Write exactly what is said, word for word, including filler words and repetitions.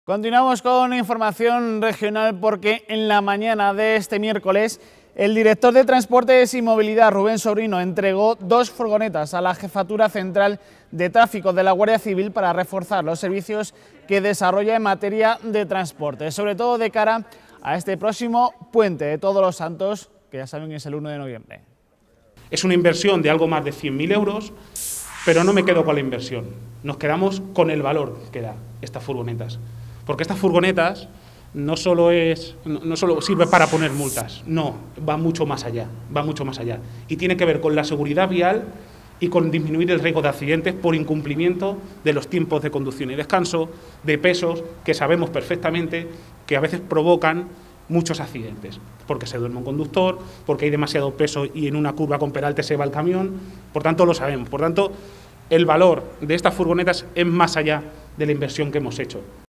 Continuamos con información regional porque en la mañana de este miércoles el director de Transportes y Movilidad, Rubén Sobrino, entregó dos furgonetas a la Jefatura Central de Tráfico de la Guardia Civil para reforzar los servicios que desarrolla en materia de transporte, sobre todo de cara a este próximo puente de Todos los Santos, que ya saben que es el uno de noviembre. Es una inversión de algo más de cien mil euros, pero no me quedo con la inversión, nos quedamos con el valor que da estas furgonetas. Porque estas furgonetas no solo, es, no solo sirve para poner multas, no, va mucho más allá, va mucho más allá. Y tiene que ver con la seguridad vial y con disminuir el riesgo de accidentes por incumplimiento de los tiempos de conducción y descanso, de pesos que sabemos perfectamente que a veces provocan muchos accidentes, porque se duerme un conductor, porque hay demasiado peso y en una curva con peralte se va el camión, por tanto lo sabemos. Por tanto, el valor de estas furgonetas es más allá de la inversión que hemos hecho.